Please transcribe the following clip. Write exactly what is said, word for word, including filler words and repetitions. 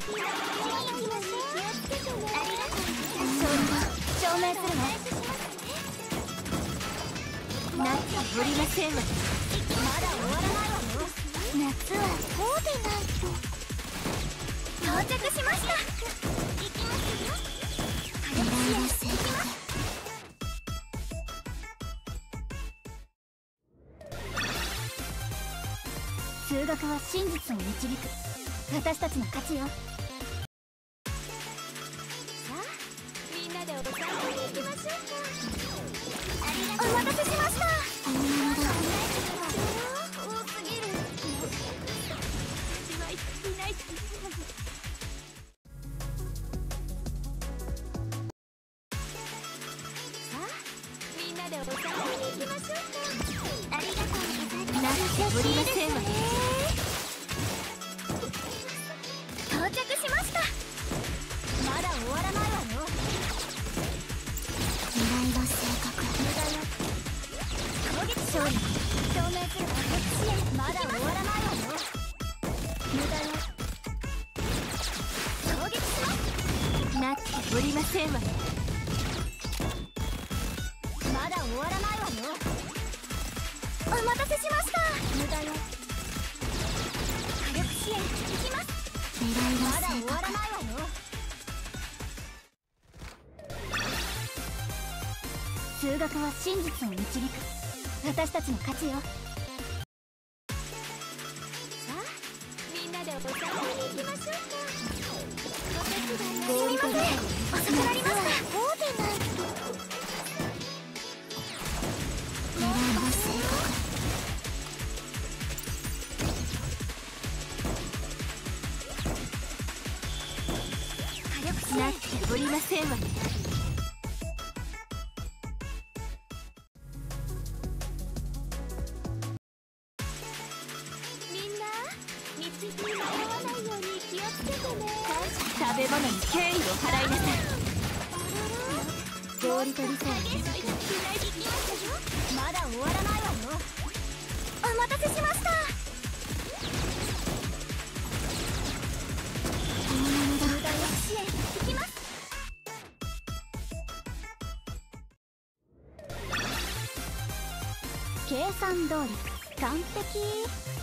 証明するわ。夏降りませんわ。まだ終わらないわよ。夏はこうでないと。到着しました。行きますよ。イライラせん。数学は真実を導く。私たちの勝ちよ。みんなでお散歩に行きましょうか。お待たせしました。本物だ。多すぎる。始まりいない。さあ、みんなでお散歩に行きましょうか。ありがとうございます。なんてぶりませんわね。到着しました。まだ終わらないわよ。狙いは正確。無駄よ。攻撃勝利。証明するわ。支援まだ終わらないわよ。無駄よ。攻撃します。なっておりませんわね。まだ終わらないわよ。お待たせしました。無駄よ。火力支援いきます。狙いは正確。まだ終わらないわよ。数学は真実を導く。私たちの勝ちよ。さあ、みんなでお散歩に行きましょうか。お手伝いすみません。遅くなりました。こうでないと。狙いは正確。火力支援なっておりませんわね。道に迷わないように気をつけてね。食べ物に敬意を払いなさい。料理取りさえまだ終わらないわよ。お待たせしました。本物だ。無駄抑支援いきます。計算通り完璧。